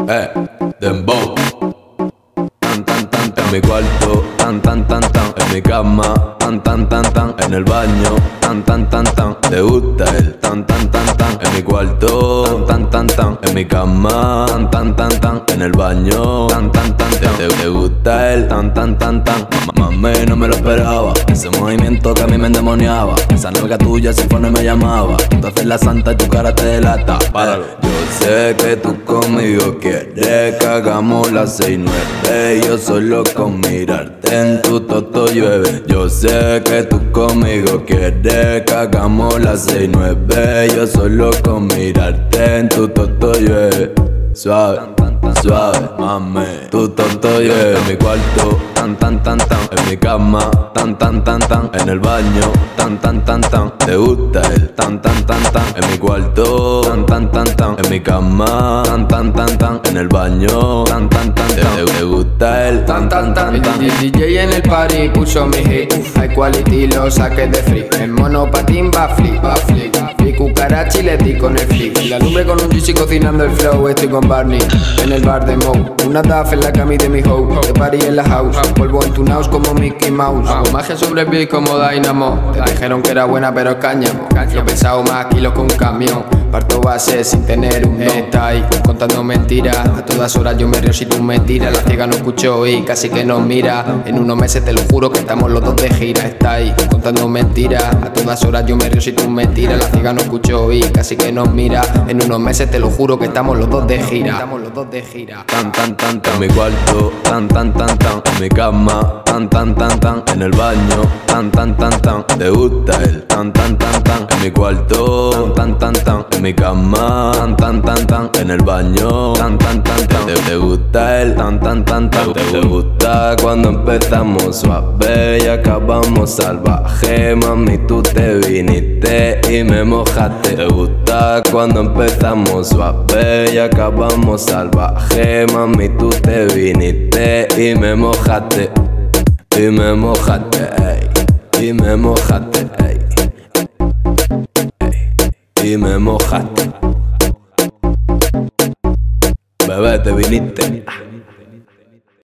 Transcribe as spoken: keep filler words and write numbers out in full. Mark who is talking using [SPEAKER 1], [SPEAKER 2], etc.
[SPEAKER 1] Eh, dembow. Tan, tan, tan, tan. En mi cuarto, tan, tan, tan, tan. En mi cama, tan, tan, tan, tan. En el baño, tan, tan, tan, tan. ¿Te gusta el tan, tan, tan, tan? En mi cuarto, tan, tan, tan, tan. En mi cama, tan, tan, tan, tan. En el baño, tan, tan, tan, tan. ¿Te, te gusta el tan, tan, tan, tan? Mami, no me lo esperaba. Ese movimiento que a mí me endemoniaba. Esa nalga tuya sin fono me llamaba. Tú haces la santa y tu cara te delata. Páralo. Yo sé que tú conmigo quieres que hagamos las seis nueve. Yo solo con mirarte en tu toto llueve. Yo sé que tú conmigo quieres que hagamos las seis nueve. Yo solo con mirarte en tu toto llueve. Suave, suave, mami. Tu toto llueve. En mi cuarto, tan, tan, tan, tan. En mi cama, tan, tan, tan, tan. En el baño, tan, tan, tan, tan. ¿Te gusta el tan, tan, tan, tan? En mi cuarto, tan, tan, tan, tan. En mi cama, tan, tan, tan, tan. En el baño, tan, tan, tan, tan. ¿Te, te gusta el tan, tan, tan, tan?
[SPEAKER 2] El D J en el party puso mi hit. High quality lo saqué de free. En monopatín va flip, va flip. Vi cucarachi y le di con el flip. La lumbre con un juicy cocinando el flow. Estoy con Barney en el bar de Moe. Una taf en la cami de mi hoe. De party en la house. Polvo en tu house como Mickey Mouse. Hago magia sobre el beat como Dynamo. Te dijeron que era buena pero es cáñamo. Yo he pesado más kilos que un camión. Parto base sin tener un don. Está ahí contando mentiras. A todas horas yo me río si tú me tiras. La ciega no escuchó y casi que nos mira. En unos meses te lo juro que estamos los dos de gira. Está ahí contando mentiras. A todas horas yo me río si tú me tiras. La ciega no escuchó y casi que nos mira. En unos meses te lo juro que estamos los dos de gira. Estamos los dos de gira.
[SPEAKER 1] Tan, tan, tan, tan. En mi cuarto, tan, tan, tan, tan. En mi cama, tan, tan, tan, tan. En el baño, tan, tan, tan, tan. ¿Te gusta el tan, tan, tan, tan? En mi cuarto, tan, tan, tan, tan. En mi cama, tan, tan, tan, tan. En el baño, tan, tan, tan, tan. ¿Te, te gusta el tan, tan, tan, tan? ¿Te, te gusta cuando empezamos suave y acabamos salvaje? Mami, tú te viniste y me mojaste. ¿Te gusta cuando empezamos suave y acabamos salvaje? Mami, tú te viniste y me mojaste. Y me mojaste, ey. Y me mojaste, ey. Ey. Y me mojaste. Bebé, te viniste.